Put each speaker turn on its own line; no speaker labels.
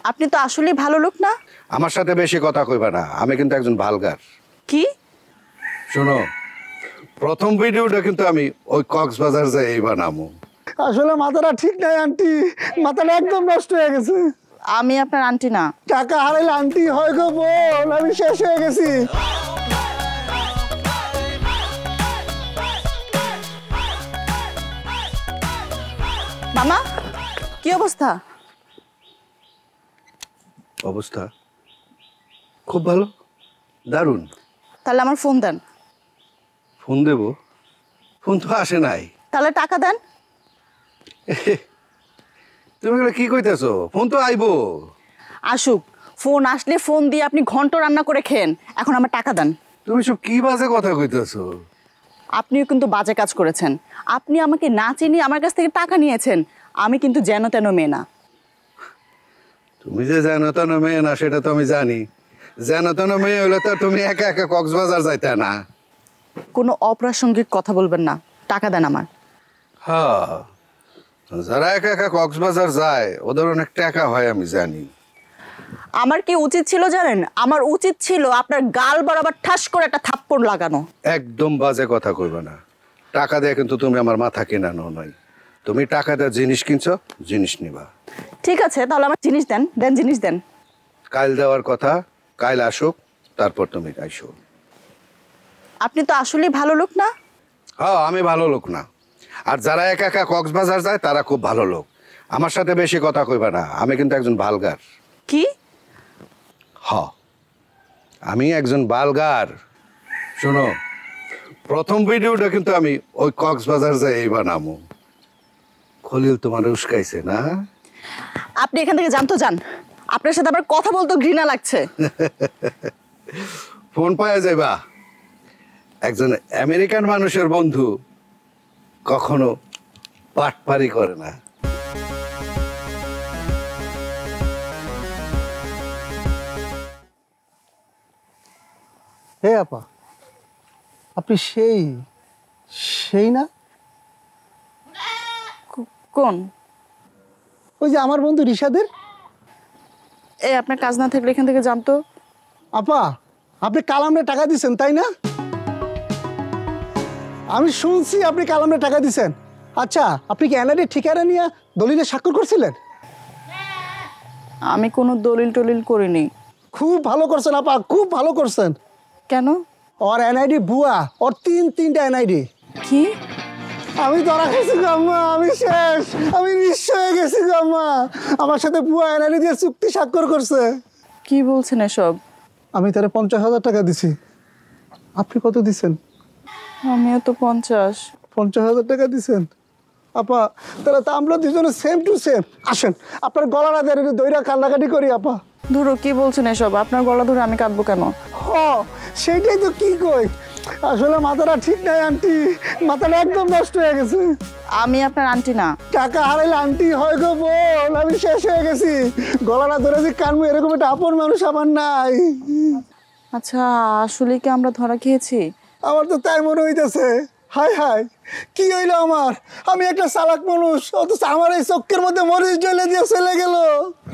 আপনি তো আসলেই ভালো লোক না।
আমার সাথে বেশি কথা কইবা না, আমি কিন্তু একজন ভালগার।
কি?
শোনো, প্রথম ভিডিওটা কিন্তু আমি ওই কক্সবাজার যাই বানাবো।
আসলে মাথাটা ঠিক নাই আন্টি, মাথাটা একদম নষ্ট হয়ে গেছে।
আমি আপনার আন্টি না।
টাকা হারাইলে আন্টি হয় গো বোন, আমি শেষ হয়ে গেছি।
মামা, কি অবস্থা?
অবস্থা খুব ভালো, দারুণ।
তাহলে আমার ফোন দেন।
ফোন দেব? ফোন তো আসে নাই।
তাহলে টাকা দেন।
তুমি এগুলো কি কইতেছো? ফোন তো আইবো।
আসুক, ফোন আসলে ফোন দিয়ে আপনি ঘন্ট রান্না করে খেন। এখন আমার টাকা দেন।
তুমি সব কি বাজে কথা কইতেছো?
আপনিও কিন্তু বাজে কাজ করেছেন। আপনি আমাকে না চিনি আমার কাছ থেকে টাকা নিয়েছেন। আমি কিন্তু যেন তেন মেয়ে না।
তুমি যে যেন তেন মেয়ে না সেটা তো আমি জানি। যেন তেন মেয়ে হলে তো তুমি একা একা কক্সবাজার যাইতে না।
কোনো অপ্রাসঙ্গিক কথা বলবেন না। টাকা দেন আমার।
হ্যাঁ, যারা একা একা কক্সবাজার যায় ওদের অনেক টাকা হয় আমি জানি।
আমার কি উচিত ছিল জানেন? আমার উচিত ছিল আপনার গাল বরাবর ঠাস করে একটা থাপ্পড় লাগানো।
একদম বাজে কথা কইবা না। টাকা দিয়ে কিন্তু তুমি আমার মাথা কেনানো নয়। তুমি টাকা দিয়ে জিনিস কিনছো, জিনিস নিবা।
ঠিক আছে, তাহলে আমার জিনিস দেন। দেন, জিনিস দেন।
কাল দেওয়ার কথা, কাল আসুক, তারপর তুমি আইসো।
আপনি তো আসলেই ভালো লোক না।
হ্যাঁ, আমি ভালো লোক না। আর যারা একা একা কক্সবাজার যায় তারা খুব ভালো লোক। আমার সাথে বেশি কথা কইবা না, আমি কিন্তু একজন ভালগার।
কি?
আমি একজন ভালগার। শোনো, প্রথম ভিডিওটা কিন্তু আমি ওই কক্সবাজার যাই বানাবো। খলিল তোমার উস্কাইছে না?
আপনি এখান থেকে যান তো যান। আপনার সাথে আবার কথা বলতে ঘৃণা লাগছে।
ফোন পাওয়া যাইবা। একজন আমেরিকান মানুষের বন্ধু কখনো পাটপারি করে না।
হে আপা, আপনি সেই সেই না?
কোন?
ওই যে আমার বন্ধু রিশাদের।
এই আপনার কাজ না থাকলে এখান থেকে যান তো।
আপা, আপনি কালামে টাকা দিছেন তাই না? আমি শুনছি আপনি কালামে টাকা দিছেন। আচ্ছা, আপনি কি এনআইডি ঠিকানা নিয়ে দলিলে স্বাক্ষর করছিলেন?
আমি কোনো দলিল টলিল করিনি।
খুব ভালো করছেন আপা, খুব ভালো করছেন।
কেন?
ওর এনআইডি ভুয়া, ওর তিনটা এনআইডি।
কি?
আমি ধরা গেছি গো আম্মা, আমি শেষ, আমি নিঃস্ব হয়ে গেছি গো আম্মা। আমার সাথে ভুয়া এনআইডি দিয়ে চুক্তি স্বাক্ষর করছে।
কি বলছেন এসব?
আমি তারে 50,000 টাকা দিছি। আপনি কত দিছেন?
আমিও তো
50,000 টাকা দিছেন। আপা, তাহলে তো আমরা দুজনে সেম টু সেম। আসেন আপনার গলাটা দিয়ে দইরা কান্নাকাটি করি আপা।
ধরো, কি বলছেন এসব? আপনার গলা ধরে আমি কাঁদবো কেন?
সেইটাই তো কি কই। আসলে মাথাটা ঠিক নাই আন্টি, মাথাটা একদম নষ্ট হয়ে গেছে।
আমি আপনার আন্টি না।
টাকা হারাইলে আন্টি হয় গো বোন, আমি শেষ হয়ে গেছি। গলাটা ধরে যে কানবো এরকম একটা আপন মানুষ আমার নাই।
আচ্ছা, আসলে কি আমরা ধরা খেয়েছি?
আমার তো তাই মনে হইতেছে। হাই হাই, কি হইলো আমার? আমি একটা চালাক মানুষ, অথচ আমার এই চোখের মধ্যে মরিচ জ্বলে দিয়ে চলে গেল।